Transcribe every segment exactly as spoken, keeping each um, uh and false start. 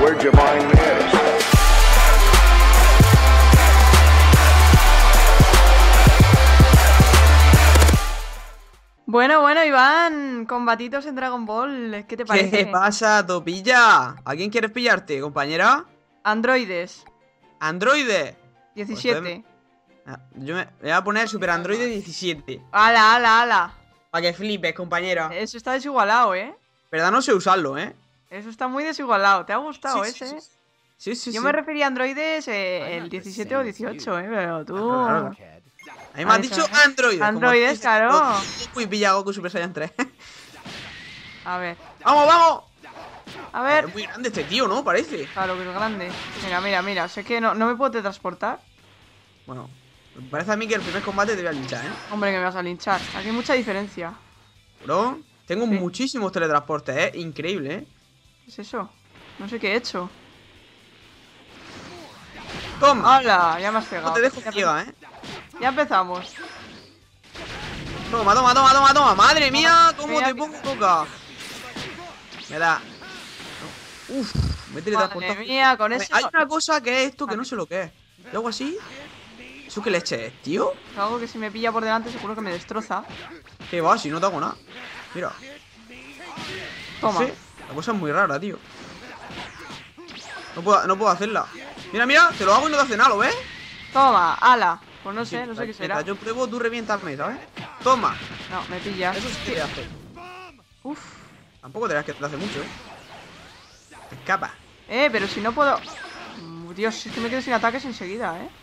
Where'd you find this? Bueno, bueno, Iván, combatitos en Dragon Ball, ¿qué te parece? ¿Qué pasa, Topilla? ¿A quién quieres pillarte, compañera? Androides, ¿Androide? diecisiete. Ah, Yo me me voy a poner Super Androide diecisiete. ¡Hala, hala, hala! Para que flipes, compañera. Eso está desigualado, ¿eh? Verdad, no sé usarlo, ¿eh? Eso está muy desigualado. ¿Te ha gustado Sí, sí, ese? sí. Sí, sí, Yo sí. me refería a androides eh, el diecisiete o dieciocho, ¿eh? Pero tú... Claro, claro. A mí me A has eso, dicho ¿eh? Android. Androides, claro. Uy, pilla Goku Super Saiyan tres. A ver, ¡Vamos, vamos! a ver. Es muy grande este tío, ¿no? Parece. Claro, que es grande. Mira, mira, mira. Sé que no, no me puedo teletransportar. Bueno, me parece a mí que el primer combate te voy a linchar, ¿eh? Hombre, que me vas a linchar. Aquí hay mucha diferencia. Bro, tengo Sí. muchísimos teletransportes, ¿eh? Increíble, ¿eh? ¿Qué es eso? No sé qué he hecho. Toma. ¡Hala! Ya me has pegado. No te dejo Ya ciega, ¿eh? empe- Ya empezamos. Toma, toma, toma, toma, toma. Madre mía, cómo Mira, te pongo boca. Me da. Uf, me he teletransportado. Madre mía, con ese... Hay una cosa que es esto que Vale. no sé lo que es. ¿Y algo así? ¿Eso qué leche es, tío? Algo que si me pilla por delante seguro que me destroza. ¿Qué va? Si no te hago nada. Mira. Toma. No sé, la cosa es muy rara, tío. No puedo, no puedo hacerla. Mira, mira, te lo hago y no te hace nada, ¿lo ves? Toma, ala. Pues no sé, no sé qué Mientras será. yo pruebo, tú reviéntame, ¿sabes? Toma. No, me pillas. Eso sí que te hace. Uf. Tampoco te das que te hace mucho, ¿eh? Te escapa. Eh, pero si no puedo... Mm, Dios, es que me quedo sin ataques enseguida, ¿eh?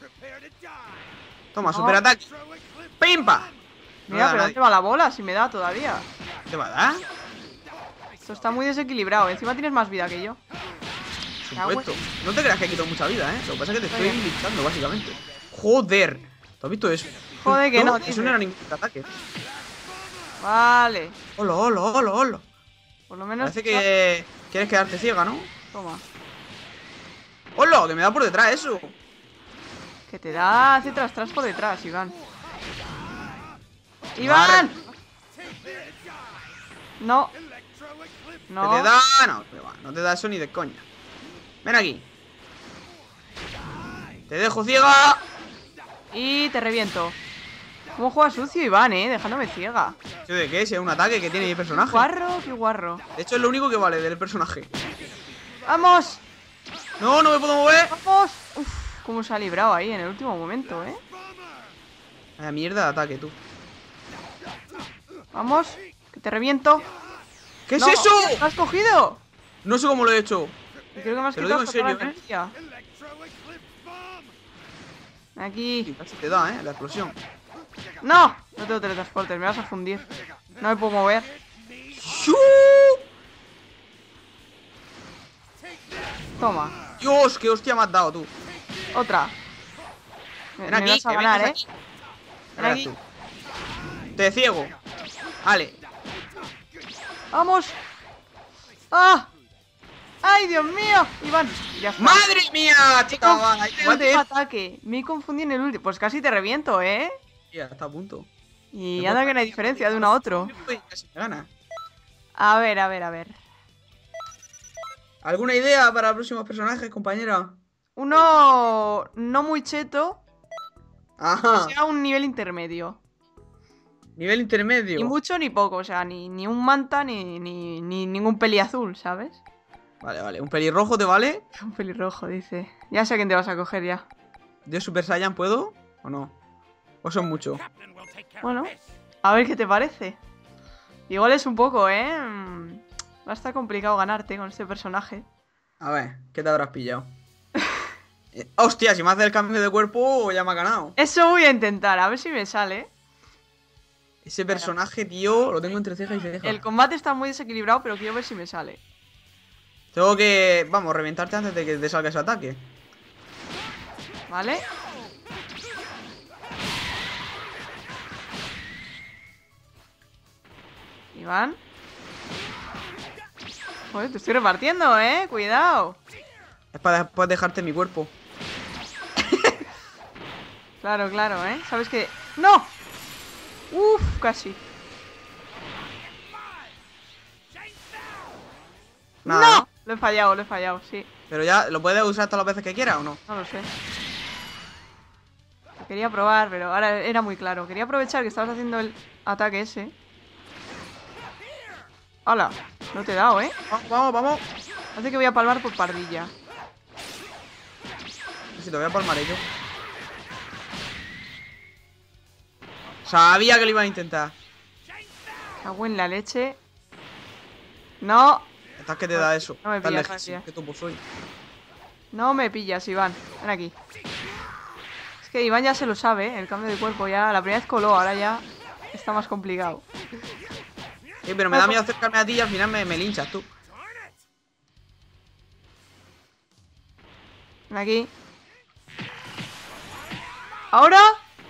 Toma, No. super ataque. ¡Pimpa! No Mira, da pero a ¿dónde va la bola? Si me da todavía. ¿Te va a dar? Esto está muy desequilibrado. Encima tienes más vida que yo. Por supuesto. No te creas que he quitado mucha vida, ¿eh? Lo que pasa es que te estoy Oye. linchando, básicamente. Joder. ¿Tú has visto eso? Joder, que no, Eso dice. no era ningún ataque. Vale. Hola, hola, hola, hola. Por lo menos... Parece que quieres quedarte ciega, ¿no? Toma. ¡Hola! Que me da por detrás eso. Que te da hacia atrás, atrás por detrás, Iván. ¡Iván! No. No. ¿Que te da? No, que va, no te da eso ni de coña. Ven aquí. Te dejo ciega. Y te reviento. ¿Cómo juega sucio, Iván, eh? Dejándome ciega. ¿Eso de qué? Si es un ataque que tiene mi personaje. Guarro, qué guarro. De hecho, es lo único que vale del personaje. ¡Vamos! No, no me puedo mover. ¡Vamos! Uf, cómo se ha librado ahí en el último momento, eh. Vaya mierda de ataque, tú. Vamos, que te reviento. ¿Qué es No, eso? ¿lo has cogido? No sé cómo lo he hecho. Y creo que me has Te lo quitado digo en hasta toda serio, la energía. Aquí. Casi te da, ¿eh? La explosión. ¡No! No tengo teletransportes, me vas a fundir. No me puedo mover. ¡Shuu! Toma, Dios, qué hostia me has dado tú. otra. Me, Ven me aquí, vas a que ganar, vienes eh. aquí. Ven Verás aquí. tú. Te ciego. Vale. ¡Vamos! ¡Ah! ¡Ay, Dios mío! Iván, ya está. ¡Madre mía, chica! va, ahí te El último mate. ataque. Me confundí en el último. Pues casi te reviento, ¿eh? Ya está a punto. Y Me anda puedo- que no hay diferencia de uno a otro. Uy, casi me gana. A ver, a ver, a ver. ¿Alguna idea para próximos personajes, compañera? Uno no muy cheto, Ajá. sea un nivel intermedio. Nivel intermedio. Ni mucho ni poco, o sea, ni, ni un manta ni, ni, ni ningún peliazul, ¿sabes? Vale, vale. ¿Un pelirrojo te vale? Un pelirrojo, dice. Ya sé a quién te vas a coger ya. ¿Yo Super Saiyan puedo? ¿O no? ¿O son mucho? Bueno, a ver qué te parece. Igual es un poco, ¿eh? Mm, Va a estar complicado ganarte con este personaje. A ver, ¿qué te habrás pillado? Eh, Hostia, si me hace el cambio de cuerpo, ya me ha ganado. Eso voy a intentar, a ver si me sale. Ese personaje, tío, lo tengo entre ceja y ceja. El combate está muy desequilibrado, pero quiero ver si me sale. Tengo que, vamos, reventarte antes de que te salga ese ataque. ¿Vale? Iván. Joder, te estoy repartiendo, ¿eh? Cuidado. Es para después dejarte mi cuerpo. Claro, claro, ¿eh? ¿Sabes qué? ¡No! Uf, casi. Nada, ¡No! Lo he fallado, lo he fallado, sí. Pero ya, ¿lo puedes usar todas las veces que quieras o no? No lo sé. Quería probar, pero ahora era muy claro. Quería aprovechar que estabas haciendo el ataque ese. ¡Hala! No te he dado, ¿eh? Vamos, vamos, vamos. Hace que voy a palmar por pardilla. Si te voy a palmar yo. Sabía que lo iba a intentar. Cago en la leche. No. Estás que te da eso. No me Estás pillas, lejísimo, gracias. que topo soy. No me pillas, Iván. Ven aquí. Es que Iván ya se lo sabe, ¿eh? El cambio de cuerpo ya. La primera vez coló, ahora ya está más complicado. Sí, pero me da miedo acercarme a ti y al final me, me linchas tú. Ven aquí. ¿Ahora?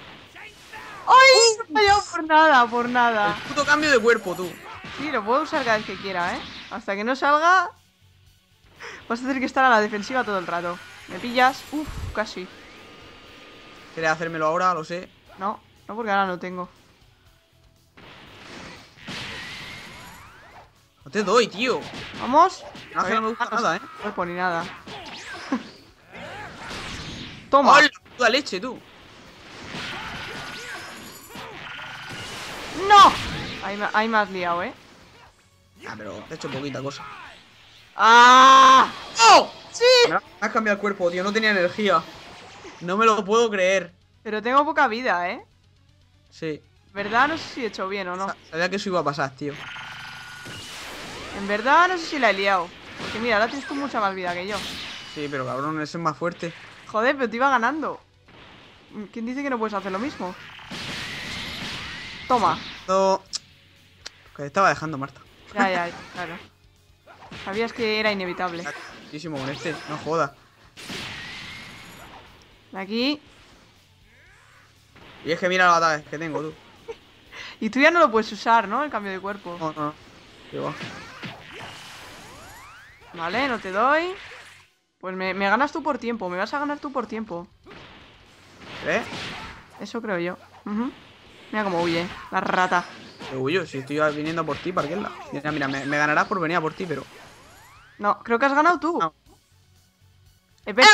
¡Ay! Me he fallado por nada, por nada. El puto cambio de cuerpo, tú. Sí, lo puedo usar cada vez que quiera, ¿eh? Hasta que no salga... Vas a tener que estar a la defensiva todo el rato. ¿Me pillas? Uf, casi. ¿Quieres hacérmelo ahora? Lo sé. No, no porque ahora no tengo. No te doy, tío. ¿Vamos? No, que no me gusta nada, ¿eh? Cuerpo ni nada. Toma. ¡Hola! Puta leche, tú. ¡No! Ahí, me- ahí me has liado, ¿eh? Ah, pero te he hecho poquita cosa. ¡Ah! ¡Oh! ¡Sí! Me has cambiado el cuerpo, tío. No tenía energía. No me lo puedo creer. Pero tengo poca vida, ¿eh? Sí. ¿Verdad? No sé si he hecho bien o no. Sa- Sabía que eso iba a pasar, tío. En verdad no sé si la he liado. Porque mira, ahora tienes tú mucha más vida que yo. Sí, pero cabrón, ese es más fuerte. Joder, pero te iba ganando. ¿Quién dice que no puedes hacer lo mismo? Toma. No. Que te estaba dejando, Marta. Ya, ya, ya, claro. Sabías que era inevitable. Muchísimo con este, no jodas. Aquí. Y es que mira los ataques que tengo, tú. Y tú ya no lo puedes usar, ¿no? El cambio de cuerpo. No, no, no. Qué va. Vale, no te doy. Pues me, me ganas tú por tiempo. Me vas a ganar tú por tiempo. ¿Ves? Eso creo yo. Ujú. Mira cómo huye. La rata. Qué huyo, si estoy viniendo por ti, ¿para qué la? Mira, mira, me, me ganarás por venir a por ti, pero. No, creo que has ganado tú. No. Espera.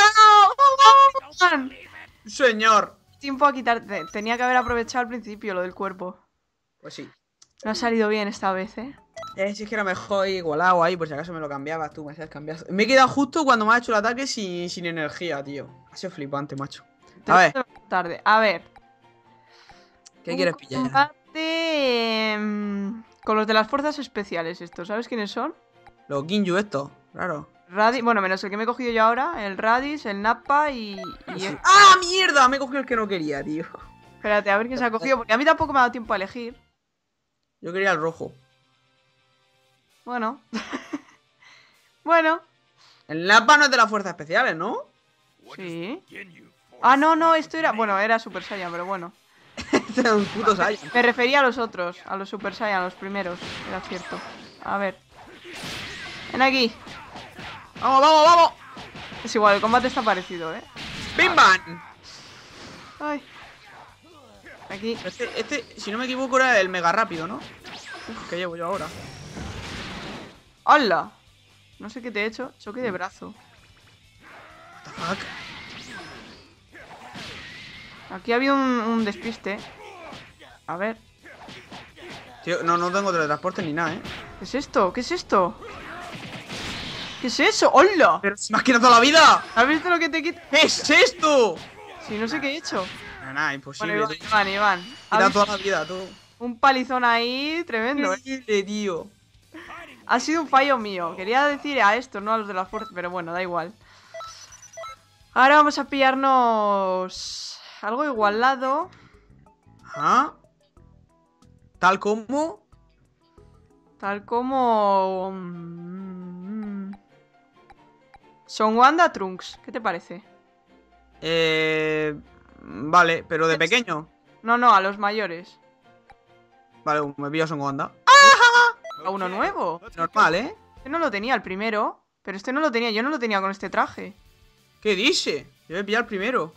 ¡Señor! Tiempo a quitarte. Tenía que haber aprovechado al principio lo del cuerpo. Pues sí. No ha salido bien esta vez, ¿eh? Eh, si es que era mejor igualado ahí, por si acaso me lo cambiabas tú, me hacías cambiar. Me he quedado justo cuando me has hecho el ataque sin, sin energía, tío. Ha sido flipante, macho. A ver, Tarde. A ver. ¿qué Un quieres pillar? combate, mm, con los de las fuerzas especiales estos. ¿Sabes quiénes son? Los Ginyu estos, claro. Radi bueno, menos el que me he cogido yo ahora. El Radis, el Nappa y... y el- ¡Ah, mierda! Me he cogido el que no quería, tío. Espérate, a ver quién se ha cogido. Porque a mí tampoco me ha dado tiempo a elegir. Yo quería el rojo. Bueno. Bueno. El Nappa no es de las fuerzas especiales, ¿no? Sí. Ah, no, no, esto era... Bueno, era Super Saiyan, pero bueno. Este es un puto Saiyan. Me refería a los otros, a los Super Saiyan, los primeros. Era cierto. A ver. Ven aquí. ¡Vamos, vamos, vamos! Es igual, el combate está parecido, ¿eh? ¡Bim bam! Ay. Aquí. Este, este, si no me equivoco, era el mega rápido, ¿no? Uf, ¿qué llevo yo ahora? ¡Hala! No sé qué te he hecho. Choque de brazo. What the fuck? Aquí ha habido un, un despiste. A ver. Tío, no, no tengo teletransporte ni nada, ¿eh? ¿Qué es esto? ¿Qué es esto? ¿Qué es eso? ¡Hola! Pero si me has quitado toda la vida. ¿Has visto lo que te quita? ¿Qué es esto? Sí, no sé qué he hecho. Nada, nada, Bueno, imposible. Iván, Te Iván, Iván. he Ha quitado habido toda la vida, tú. un palizón ahí tremendo, ¿eh? Increíble, tío. Ha sido un fallo mío. Quería decir a estos, no a los de la fuerza, pero bueno, da igual. Ahora vamos a pillarnos algo igualado. Ajá. Tal como. Tal como... mm, Son Wanda Trunks. ¿Qué te parece? Eh. Vale, pero de pequeño. No, no, a los mayores. Vale, me pillo Son Wanda. A uno nuevo. Normal, ¿eh? Este no lo tenía el primero. Pero este no lo tenía, yo no lo tenía con este traje. ¿Qué dice? Yo voy a pillar primero.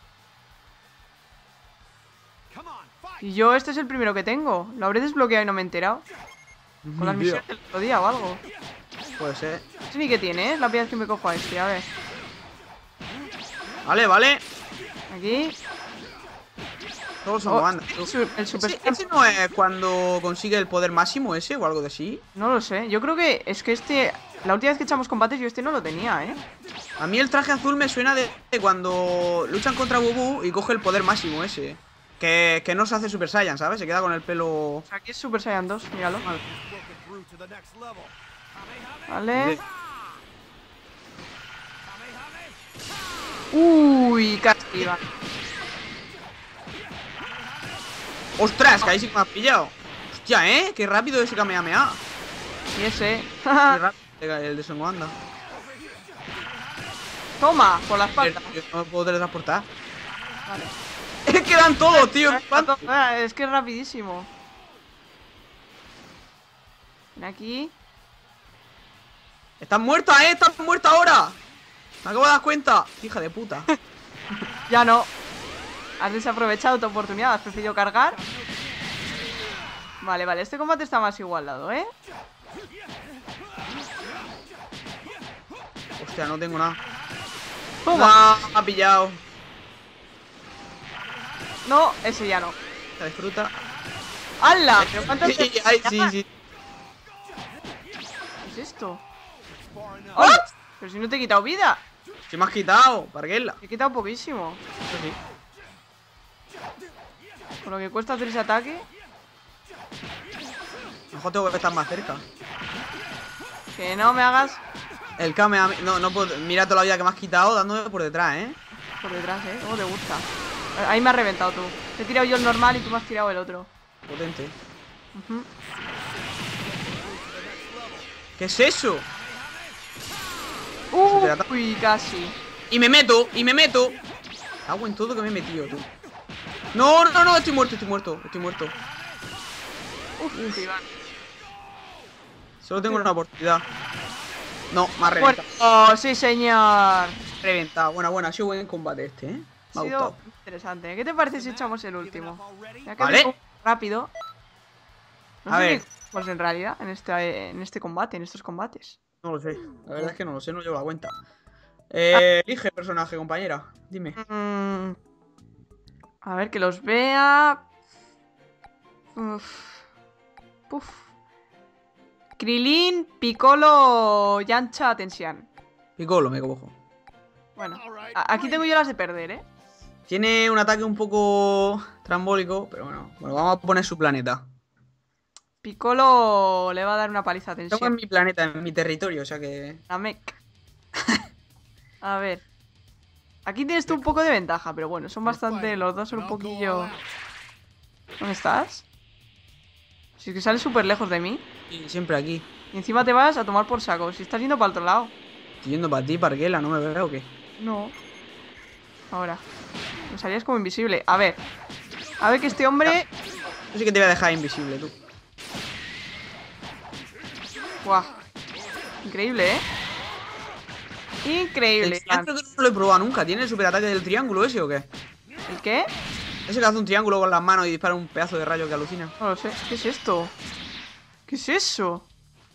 Y yo este es el primero que tengo. Lo habré desbloqueado y no me he enterado. Con las Ni idea. misiones del otro día o algo. Puede ser. No sé ni qué tiene, ¿eh? La primera vez que me cojo a este, a ver. Vale, vale. Aquí. Todos son Oh, bandas. el, su- el super ¿Ese, ese no es cuando consigue el poder máximo ese o algo de así? No lo sé. Yo creo que es que este... La última vez que echamos combates yo este no lo tenía, ¿eh? A mí el traje azul me suena de, de cuando luchan contra Bubu y coge el poder máximo ese. Que, que no se hace Super Saiyan, ¿sabes? Se queda con el pelo... Aquí es Super Saiyan dos, míralo. Vale. Vale. Uy, casi va. ¡Ostras! Que ahí sí que me has pillado. Hostia, ¿eh? Qué rápido ese Kamehameha. Y ese. Qué rápido el de Son Gohan. Toma, por la espalda. Yo no me puedo teletransportar. Vale. Es que dan todos, tío. Ah, es que es rapidísimo. Ven aquí. Están muertas, ¿eh? Están muertas ahora. Me acabo de dar cuenta. Hija de puta. Ya no. Has desaprovechado tu oportunidad, has preferido cargar. Vale, vale, este combate está más igualado, ¿eh? Hostia, no tengo nada. Toma. No, me ha pillado. No, ese ya no. Se disfruta. ¡Hala! ¿Pero cuántas Sí, veces- ay, sí, sí. ¿Qué es esto? ¡Oh! Pero si no te he quitado vida. Se me has quitado, Parguela. Te he quitado poquísimo. Eso sí. Por lo que cuesta hacer ese ataque. Mejor tengo que estar más cerca. Que no me hagas El Kamehameha. No, no puedo. Mira toda la vida que me has quitado dándome por detrás, ¿eh? por detrás, ¿eh? ¿Cómo te gusta? Ahí me has reventado tú. Te he tirado yo el normal y tú me has tirado el otro. Potente. Ujú. ¿Qué es eso? Uy, casi. Y me meto, y me meto. Hago en todo que me he metido, tú. No, no, no, estoy muerto, estoy muerto, estoy muerto. Uf, Iván. Solo tengo una oportunidad. No, me ha Bueno, reventado. oh, sí, señor. Reventado. Buena, buena, ha sido buen combate este, ¿eh? Me Ha ha sido gustado. interesante. ¿Qué te parece si echamos el último? Ya que Vale. es rápido. No A sé ver. qué hacemos en realidad en este, en este combate, en estos combates. No lo sé. La verdad es que no lo sé, no llevo la cuenta. Eh, elige personaje, compañera. Dime. Mm, a ver, que los vea. Uf. Puf. Krilin, Piccolo, Yancha, Tensian. Piccolo, me cojo. Bueno, a- aquí tengo yo las de perder, ¿eh? Tiene un ataque un poco trambólico, pero bueno. Bueno, vamos a poner su planeta. Piccolo le va a dar una paliza a Estamos Tensian. en mi planeta, en mi territorio, o sea que... Namek. A ver. Aquí tienes tú un poco de ventaja, pero bueno, son bastante. Los dos son un poquillo. ¿Dónde estás? Si es que sales súper lejos de mí. Sí, siempre aquí. Y encima te vas a tomar por saco. Si estás yendo para el otro lado. Estoy yendo para ti, Parguela, ¿no me veo o qué? No. Ahora. Me salías como invisible. A ver. A ver que este hombre. Yo sí que te voy a dejar invisible, tú. Guau. Increíble, ¿eh? Increíble. El triángulo creo que no lo he probado nunca. ¿Tiene el superataque del triángulo ese o qué? ¿El qué? Ese que hace un triángulo con las manos y dispara un pedazo de rayo que alucina. No lo sé. ¿Qué es esto? ¿Qué es eso?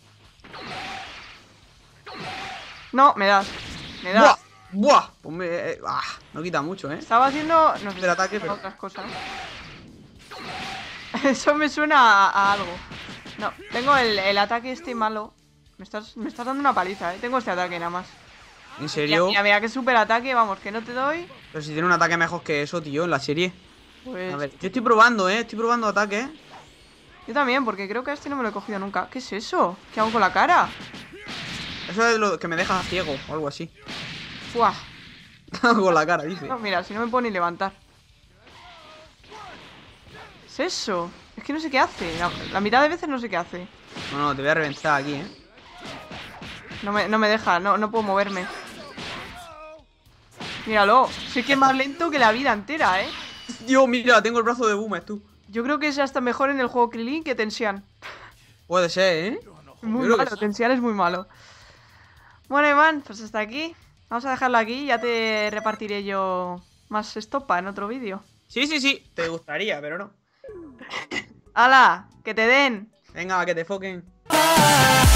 No, me das. Me ¡Buah! das. ¡Buah! Pues me... eh, ah, no quita mucho, ¿eh? Estaba haciendo. No sé. Del ataque, pero- Otras cosas. Eso me suena a, a algo. No, tengo el, el ataque este malo. Me estás, me estás dando una paliza, ¿eh? Tengo este ataque nada más. ¿En Mira, serio? mira, mira, que super ataque, vamos, que no te doy. Pero si tiene un ataque mejor que eso, tío, en la serie. Pues A ver, yo estoy probando, ¿eh? Estoy probando ataques. yo también, porque creo que a este no me lo he cogido nunca. ¿Qué es eso? ¿Qué hago con la cara? Eso es lo que me deja ciego o algo así. Buah. Con la cara, dice. No, mira, si no me puedo ni levantar. ¿Qué es eso? Es que no sé qué hace. La, la mitad de veces no sé qué hace. No, no, te voy a reventar aquí, ¿eh? No me, no me deja, no, no puedo moverme. Míralo, sé que es más lento que la vida entera, ¿eh? Dios, mira, tengo el brazo de Boomer, tú. Yo creo que es hasta mejor en el juego Krilin que Tensian. Puede ser, ¿eh? Muy Yo creo que malo, sí. Tensian es muy malo. Bueno, Iván, pues hasta aquí. Vamos a dejarlo aquí, ya te repartiré yo más estopa en otro vídeo. Sí, sí, sí. Te gustaría, pero no. ¡Hala! ¡Que te den! Venga, que te foquen.